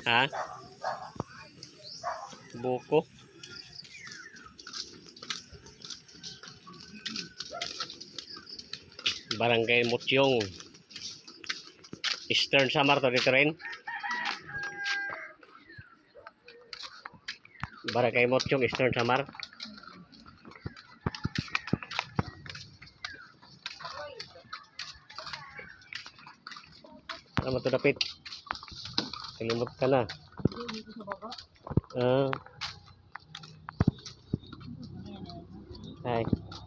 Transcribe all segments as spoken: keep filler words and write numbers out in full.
Ha? Buko. Barangay Mutyong. Eastern Samar to dito rin. Barangay Mutyong, Eastern Samar. Ano to dapit? Kalimut ka na. Ah. Ay.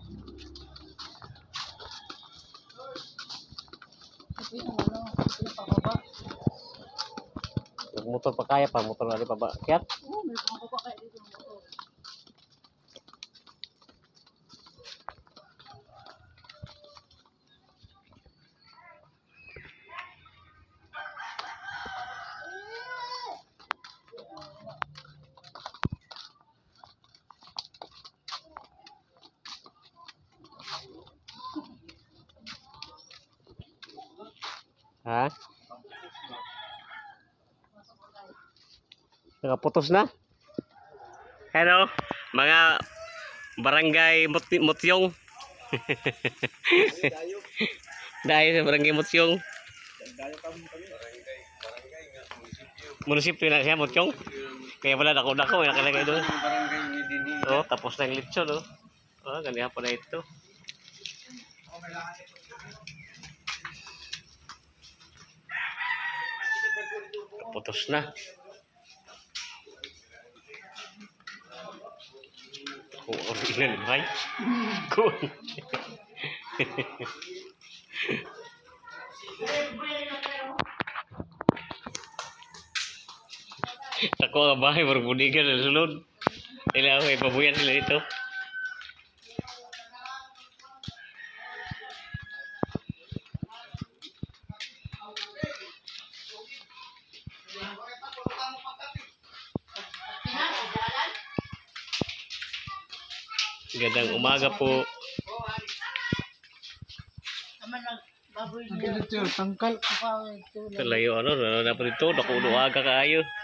Motor pa kaya pa, motor na pa ba? Kaya? Oo, may mga pa kaya dito ng motor. Ha? Nakaputos na? Hello, mga barangay Mut Mutyong. Dayo sa barangay Mutyong. Munisipyo na siya, Mutyong. Kaya pala dako-dako, may nakalagay doon. Oh, tapos na yung lechon, oh. Oh, ganyan pa na ito. Putos na. Kung original ba? Kung. Ako ang bahay, marbudigan na sunod. Kailangan may pabuyan sila dito. Gandang umaga po. Baboy niya. Tangkal. Kalayo ano, ano na po dito, nakuulo aga kaayo.